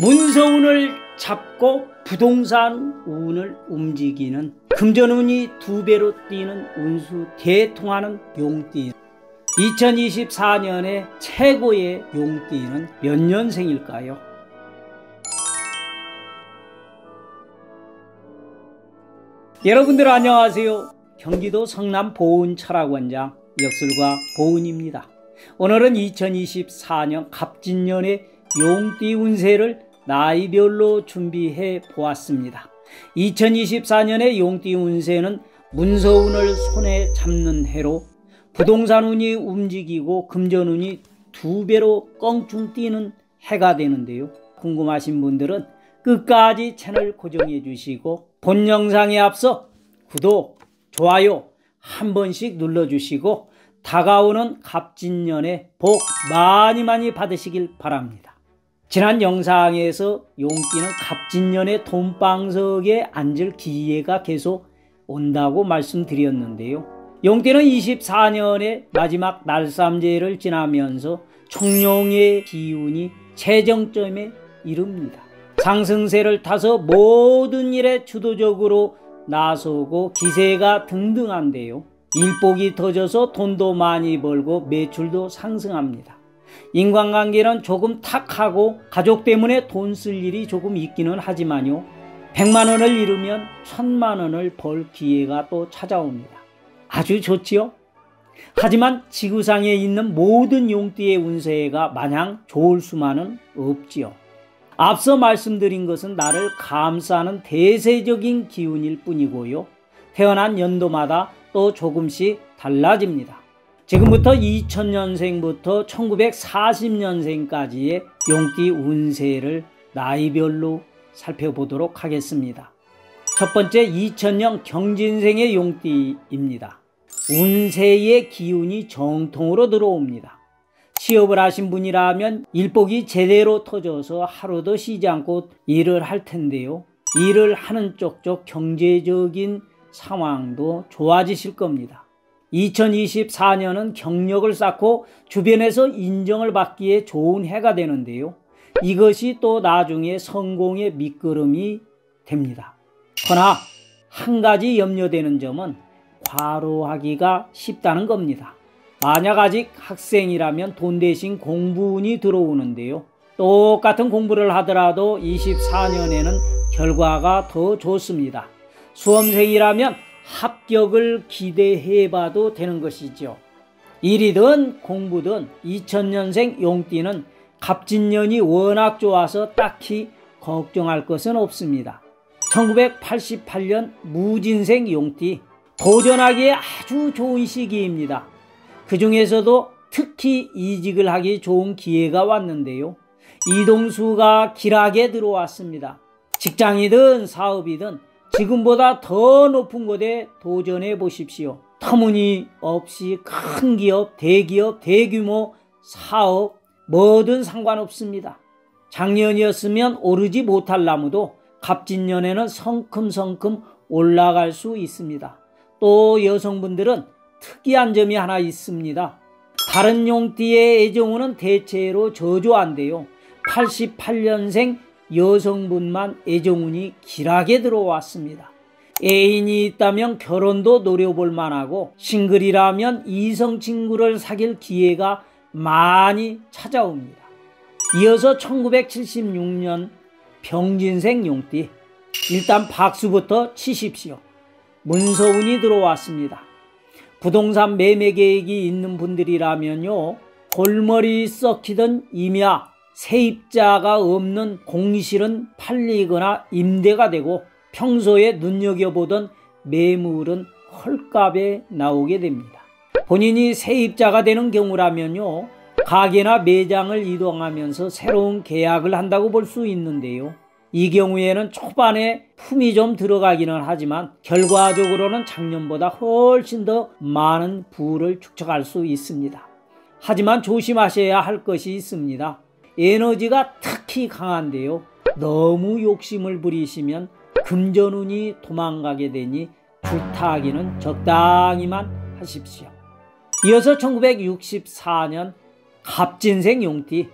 문서운을 잡고 부동산 운을 움직이는 금전운이 2배로 뛰는 운수 대통하는 용띠. 2024년에 최고의 용띠는 몇 년생일까요? 여러분들 안녕하세요. 경기도 성남 보은철학원장 역술가 보은입니다. 오늘은 2024년 갑진년의 용띠 운세를 나이별로 준비해 보았습니다. 2024년의 용띠 운세는 문서운을 손에 잡는 해로 부동산 운이 움직이고 금전운이 2배로 껑충 뛰는 해가 되는데요. 궁금하신 분들은 끝까지 채널 고정해 주시고 본 영상에 앞서 구독, 좋아요 한 번씩 눌러주시고 다가오는 갑진년의 복 많이 받으시길 바랍니다. 지난 영상에서 용띠는 갑진년의 돈방석에 앉을 기회가 계속 온다고 말씀드렸는데요. 용띠는 24년의 마지막 날삼재를 지나면서 청룡의 기운이 최정점에 이릅니다. 상승세를 타서 모든 일에 주도적으로 나서고 기세가 등등한데요. 일복이 터져서 돈도 많이 벌고 매출도 상승합니다. 인간관계는 조금 탁하고 가족 때문에 돈 쓸 일이 조금 있기는 하지만요. 100만원을 잃으면 1000만원을 벌 기회가 또 찾아옵니다. 아주 좋지요? 하지만 지구상에 있는 모든 용띠의 운세가 마냥 좋을 수만은 없지요. 앞서 말씀드린 것은 나를 감싸는 대세적인 기운일 뿐이고요. 태어난 연도마다 또 조금씩 달라집니다. 지금부터 2000년생부터 1940년생까지의 용띠 운세를 나이별로 살펴보도록 하겠습니다. 첫 번째 2000년 경진생의 용띠입니다. 운세의 기운이 정통으로 들어옵니다. 취업을 하신 분이라면 일복이 제대로 터져서 하루도 쉬지 않고 일을 할 텐데요. 일을 하는 쪽쪽 경제적인 상황도 좋아지실 겁니다. 2024년은 경력을 쌓고 주변에서 인정을 받기에 좋은 해가 되는데요. 이것이 또 나중에 성공의 밑거름이 됩니다. 그러나 한 가지 염려되는 점은 과로하기가 쉽다는 겁니다. 만약 아직 학생이라면 돈 대신 공부운이 들어오는데요. 똑같은 공부를 하더라도 24년에는 결과가 더 좋습니다. 수험생이라면 합격을 기대해봐도 되는 것이죠. 일이든 공부든 2000년생 용띠는 갑진년이 워낙 좋아서 딱히 걱정할 것은 없습니다. 1988년 무진생 용띠, 도전하기에 아주 좋은 시기입니다. 그 중에서도 특히 이직을 하기 좋은 기회가 왔는데요. 이동수가 길하게 들어왔습니다. 직장이든 사업이든 지금보다 더 높은 곳에 도전해 보십시오. 터무니없이 큰 기업, 대기업, 대규모 사업 뭐든 상관없습니다. 작년이었으면 오르지 못할 나무도 갑진년에는 성큼성큼 올라갈 수 있습니다. 또 여성분들은 특이한 점이 하나 있습니다. 다른 용띠의 애정운은 대체로 저조한데요. 88년생 여성분만 애정운이 길하게 들어왔습니다. 애인이 있다면 결혼도 노려볼 만하고 싱글이라면 이성 친구를 사귈 기회가 많이 찾아옵니다. 이어서 1976년 병진생 용띠, 일단 박수부터 치십시오. 문서운이 들어왔습니다. 부동산 매매 계획이 있는 분들이라면요, 골머리 썩히던 임야, 세입자가 없는 공실은 팔리거나 임대가 되고 평소에 눈여겨보던 매물은 헐값에 나오게 됩니다. 본인이 세입자가 되는 경우라면요, 가게나 매장을 이동하면서 새로운 계약을 한다고 볼 수 있는데요. 이 경우에는 초반에 품이 좀 들어가기는 하지만 결과적으로는 작년보다 훨씬 더 많은 부를 축적할 수 있습니다. 하지만 조심하셔야 할 것이 있습니다. 에너지가 특히 강한데요. 너무 욕심을 부리시면 금전운이 도망가게 되니 줄타기는 적당히만 하십시오. 이어서 1964년 갑진생 용띠,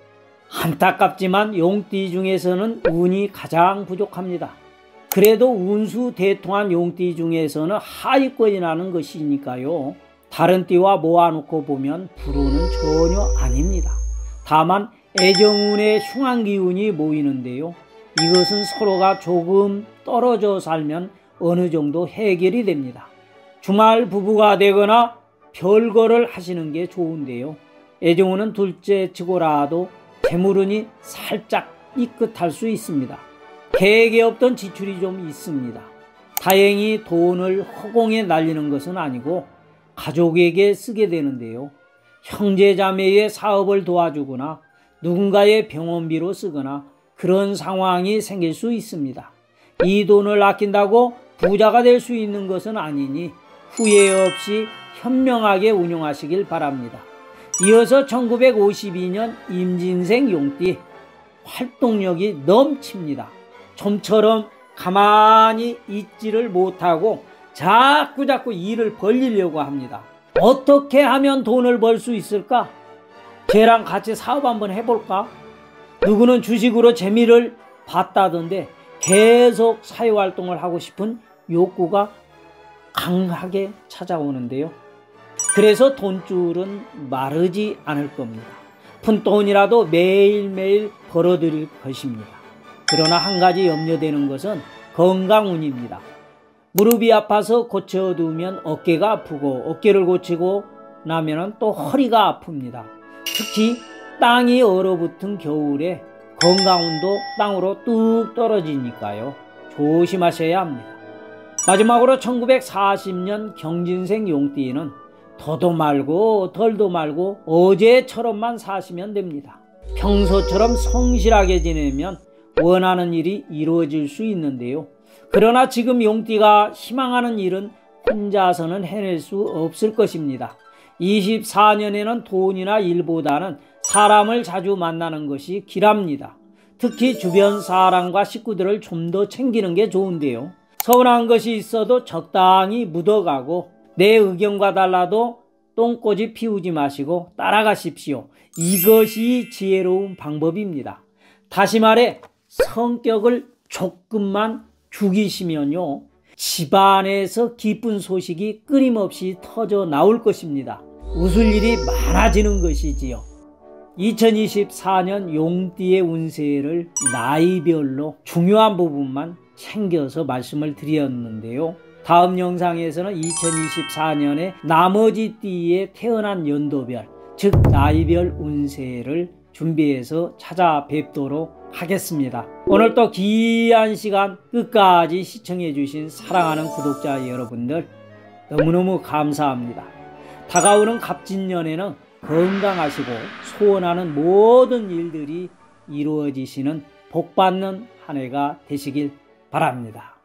안타깝지만 용띠 중에서는 운이 가장 부족합니다. 그래도 운수 대통한 용띠 중에서는 하위권이 나는 것이니까요. 다른 띠와 모아놓고 보면 불운은 전혀 아닙니다. 다만 애정운의 흉한기운이 모이는데요. 이것은 서로가 조금 떨어져 살면 어느 정도 해결이 됩니다. 주말 부부가 되거나 별거를 하시는 게 좋은데요. 애정운은 둘째 치고라도 재물운이 살짝 삐끗할 수 있습니다. 계획에 없던 지출이 좀 있습니다. 다행히 돈을 허공에 날리는 것은 아니고 가족에게 쓰게 되는데요. 형제자매의 사업을 도와주거나 누군가의 병원비로 쓰거나 그런 상황이 생길 수 있습니다. 이 돈을 아낀다고 부자가 될 수 있는 것은 아니니 후회 없이 현명하게 운용하시길 바랍니다. 이어서 1952년 임진생 용띠, 활동력이 넘칩니다. 좀처럼 가만히 있지를 못하고 자꾸 일을 벌리려고 합니다. 어떻게 하면 돈을 벌 수 있을까? 쟤랑 같이 사업 한번 해볼까? 누구는 주식으로 재미를 봤다던데 계속 사회활동을 하고 싶은 욕구가 강하게 찾아오는데요. 그래서 돈줄은 마르지 않을 겁니다. 푼돈이라도 매일매일 벌어들일 것입니다. 그러나 한 가지 염려되는 것은 건강운입니다. 무릎이 아파서 고쳐두면 어깨가 아프고 어깨를 고치고 나면 또 허리가 아픕니다. 특히 땅이 얼어붙은 겨울에 건강운도 땅으로 뚝 떨어지니까요. 조심하셔야 합니다. 마지막으로 1940년 경진생 용띠는 더도 말고 덜도 말고 어제처럼만 사시면 됩니다. 평소처럼 성실하게 지내면 원하는 일이 이루어질 수 있는데요. 그러나 지금 용띠가 희망하는 일은 혼자서는 해낼 수 없을 것입니다. 24년에는 돈이나 일보다는 사람을 자주 만나는 것이 길합니다. 특히 주변 사람과 식구들을 좀 더 챙기는 게 좋은데요. 서운한 것이 있어도 적당히 묻어가고 내 의견과 달라도 똥꼬집 피우지 마시고 따라가십시오. 이것이 지혜로운 방법입니다. 다시 말해 성격을 조금만 죽이시면요. 집안에서 기쁜 소식이 끊임없이 터져 나올 것입니다. 웃을 일이 많아지는 것이지요. 2024년 용띠의 운세를 나이별로 중요한 부분만 챙겨서 말씀을 드렸는데요. 다음 영상에서는 2024년에 나머지 띠에 태어난 연도별, 즉 나이별 운세를 준비해서 찾아뵙도록 하겠습니다. 오늘 또 귀한 시간 끝까지 시청해 주신 사랑하는 구독자 여러분들 너무너무 감사합니다. 다가오는 갑진년에는 건강하시고 소원하는 모든 일들이 이루어지시는 복받는 한 해가 되시길 바랍니다.